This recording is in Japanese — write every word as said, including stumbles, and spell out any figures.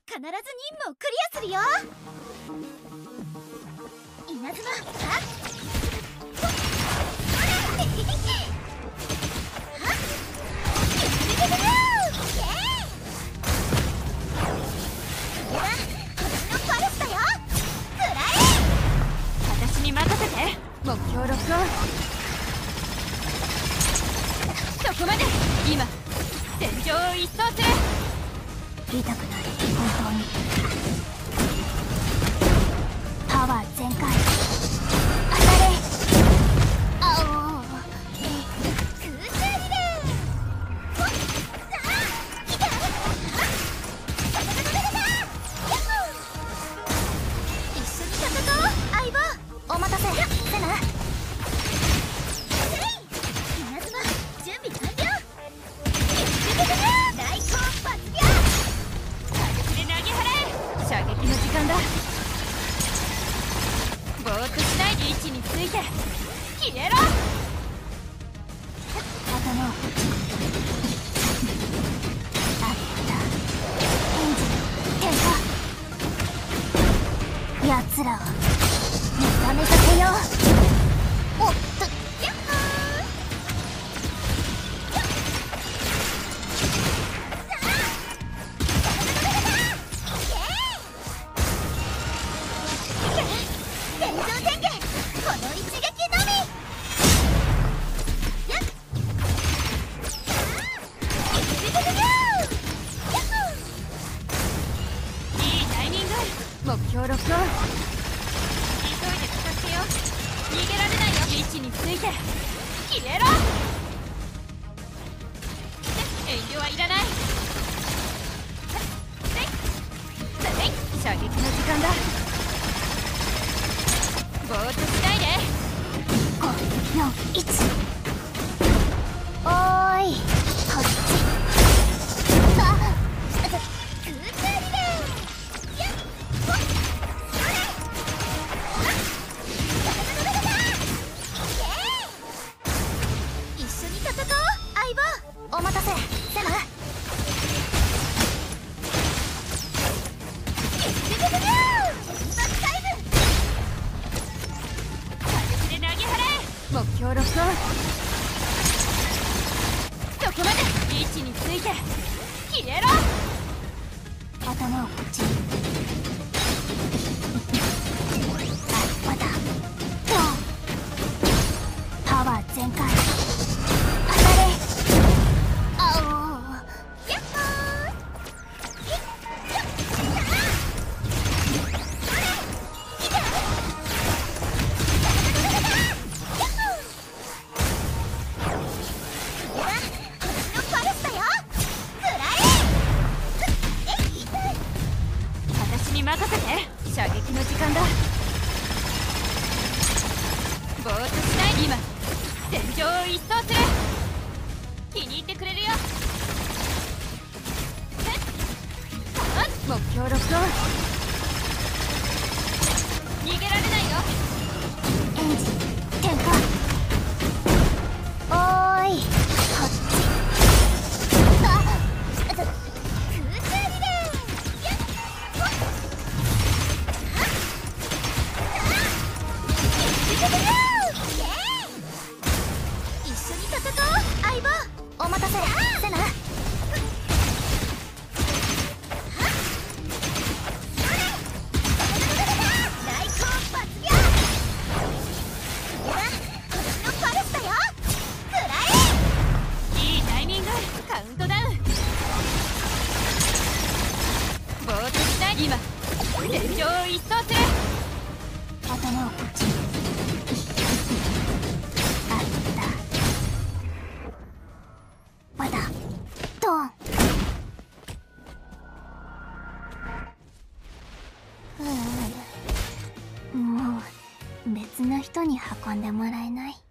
必ず任務をクリアするよ。稲妻、あっ私に任せて。目標ロックオン。そこまで。今戦場を一掃する。 痛くない、本当に。パワー全開。当たれ。あお空中リレー。ほっさあ来て。ダダダダダダダ。ヤッホー。一緒に戦おう相棒。お待たせセナ。稲妻準備完了。大根発表。 で投げ払え。射撃の時間だ。ぼーっとしないで位置について消えろ。 頭をこっち。あったエンジン点火。やつらを目覚めさせよう。おっとヤッホー。戦場宣言、この一撃のみ。やっいいタイミング。目標ロックオン。急いで使ってよ。逃げられないよ。位置について消えろ。遠慮はいらない。射撃の時間だ。ぼーっとしないで。 ご、よん、いち。おーいこっち。あっ空中リレー。やっほっそれ。ダダダダダダダ。イエーイ。一緒に戦おう相棒。お待たせセナ。 目標ロックオン。そこまで。位置について消えろ。 頭をこっち。あ、またドン。パワー全開。当たれ。あおヤッホー。ひっひっさあそれ来て。ダダダダダダ。 私に任せて。射撃の時間だ。ぼーっとしない。今戦場を一掃する。気に入ってくれるよ。目標ロックオン。逃げられないよ。 エンジン点火。おーいこっち。あっ空中リレー。やっほっはっさあイエーイ。一緒に戦おう相棒。お待たせセナ。 今戦場を一掃する。 頭をこっち。あったまだドン。ううもう別の人に運んでもらえない？